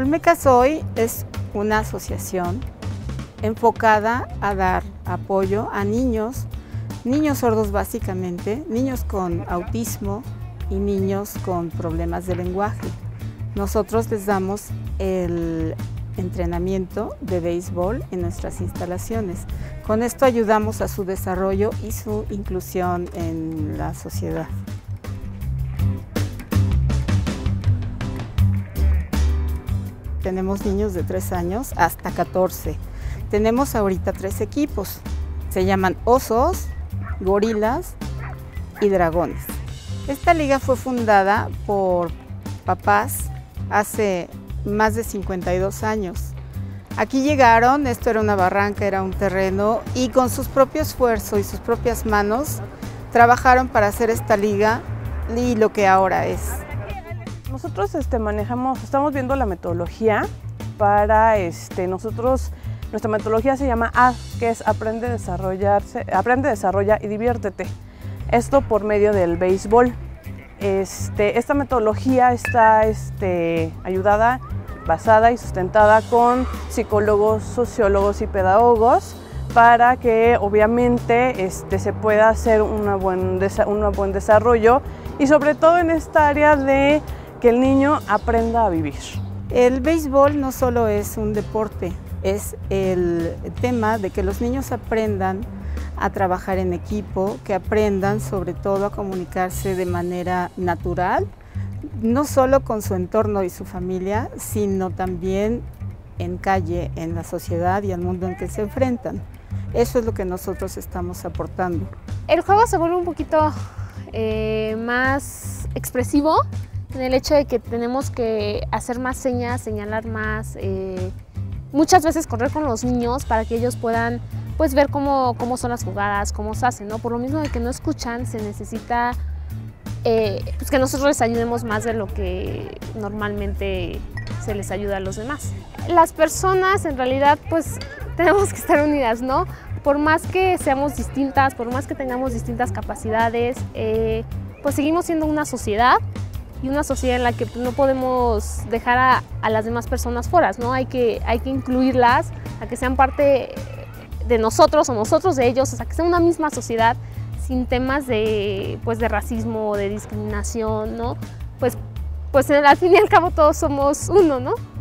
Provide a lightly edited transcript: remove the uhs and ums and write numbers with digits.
Mecasoy es una asociación enfocada a dar apoyo a niños sordos básicamente, niños con autismo y niños con problemas de lenguaje. Nosotros les damos el entrenamiento de béisbol en nuestras instalaciones. Con esto ayudamos a su desarrollo y su inclusión en la sociedad. Tenemos niños de 3 años hasta 14. Tenemos ahorita 3 equipos. Se llaman Osos, Gorilas y Dragones. Esta liga fue fundada por papás hace más de 52 años. Aquí llegaron, esto era una barranca, era un terreno, y con sus propios esfuerzos y sus propias manos trabajaron para hacer esta liga y lo que ahora es. Nosotros estamos viendo la metodología para nuestra metodología se llama A, que es aprende, desarrolla y diviértete. Esto por medio del béisbol. Esta metodología está ayudada, basada y sustentada con psicólogos, sociólogos y pedagogos para que obviamente se pueda hacer un buen desarrollo y sobre todo en esta área de que el niño aprenda a vivir. El béisbol no solo es un deporte, es el tema de que los niños aprendan a trabajar en equipo, que aprendan sobre todo a comunicarse de manera natural, no solo con su entorno y su familia, sino también en calle, en la sociedad y al mundo en que se enfrentan. Eso es lo que nosotros estamos aportando. El juego se vuelve un poquito más expresivo en el hecho de que tenemos que hacer más señas, señalar más, muchas veces correr con los niños para que ellos puedan pues ver cómo son las jugadas, cómo se hacen, ¿no? Por lo mismo de que no escuchan, se necesita pues que nosotros les ayudemos más de lo que normalmente se les ayuda a los demás. Las personas en realidad pues tenemos que estar unidas, ¿no? Por más que seamos distintas, por más que tengamos distintas capacidades, pues seguimos siendo una sociedad y una sociedad en la que no podemos dejar a las demás personas fuera, ¿no? Hay que incluirlas, a que sean parte de nosotros o nosotros de ellos, o sea, que sea una misma sociedad sin temas de racismo o de discriminación, ¿no? Pues al fin y al cabo todos somos uno, ¿no?